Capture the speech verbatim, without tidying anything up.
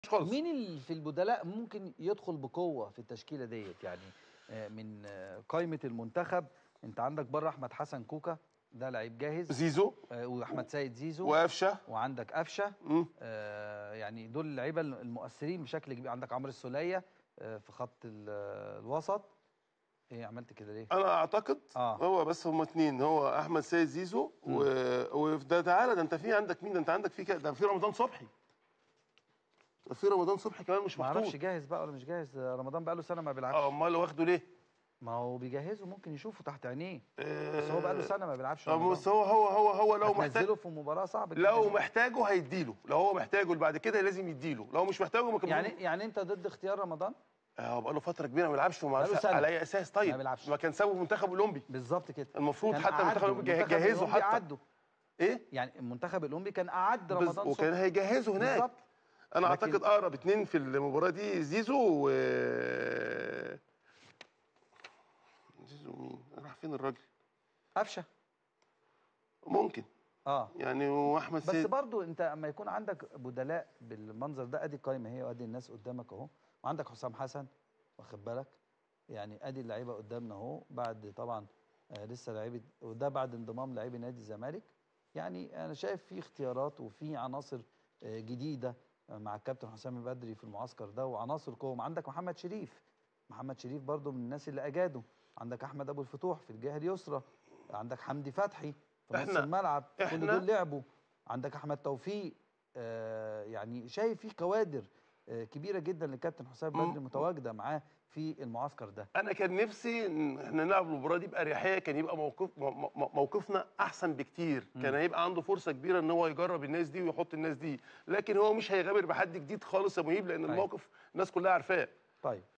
خالص. مين اللي في البدلاء ممكن يدخل بقوه في التشكيله ديت يعني؟ من قائمه المنتخب انت عندك بره احمد حسن كوكا، ده لعيب جاهز. زيزو واحمد سيد زيزو وقفشه، وعندك قفشه. آه يعني دول اللعيبه المؤثرين بشكل كبير. عندك عمرو السوليه آه في خط الوسط. ايه عملت كده ليه؟ انا اعتقد آه. هو بس هم اثنين، هو احمد سيد زيزو و... وده تعالى، ده انت في عندك مين؟ ده انت عندك في ده في رمضان صبحي. ده في رمضان صبحي كمان مش محطوط. ما اعرفش جاهز بقى ولا مش جاهز. رمضان بقى له سنه ما بيلعبش. اه امال واخده ليه؟ ما هو بيجهزه، ممكن يشوفه تحت عينيه. آه بس هو بقى له سنه ما بيلعبش. اه بس هو هو هو هو لو محتاج هتنزله في مباراه صعبه جدا. لو محتاجه هيديله، لو هو محتاجه بعد كده لازم يديله، لو مش محتاجه ما كان يعني يعني انت ضد اختيار رمضان؟ اه بقى له فتره كبيره ما بيلعبش. وما بقى له سنه على اي اساس؟ طيب ما بيلعبش. ما كان سابه منتخب اولمبي بالظبط كده. المفروض حتى المنتخب الاولمبي جهزه حتى عده. ايه يعني المنتخب الاولمبي كان اعد رمضان صبحي وكان هيجهزه هناك. بالظبط. انا لكن... اعتقد اقرب اثنين في المباراه دي زيزو و زيزو مين؟ راح فين الراجل؟ قفشه ممكن اه يعني واحمد سيد. بس برضو انت اما يكون عندك بدلاء بالمنظر ده، ادي القايمه هي وادي الناس قدامك اهو، وعندك حسام حسن واخد بالك، يعني ادي اللعيبه قدامنا اهو، بعد طبعا آه لسه لعيبه، وده بعد انضمام لاعبي نادي الزمالك. يعني انا شايف في اختيارات وفي عناصر آه جديده مع الكابتن حسام بدري في المعسكر ده، وعناصر قوه. عندك محمد شريف، محمد شريف برضو من الناس اللي اجادوا. عندك احمد ابو الفتوح في الجهه اليسرى، عندك حمدي فتحي في نص الملعب، كل دول لعبوا. عندك احمد توفيق. آه يعني شايف في كوادر آه كبيره جدا للكابتن حسام بدري متواجده معاه في المعسكر ده. انا كان نفسي ان احنا نلعب المباراه دي باريحيه، كان يبقى موقف موقفنا احسن بكتير. م. كان هيبقى عنده فرصه كبيره ان هو يجرب الناس دي ويحط الناس دي، لكن هو مش هيغامر بحد جديد خالص يا مهيب، لان طيب. الموقف الناس كلها عارفاه. طيب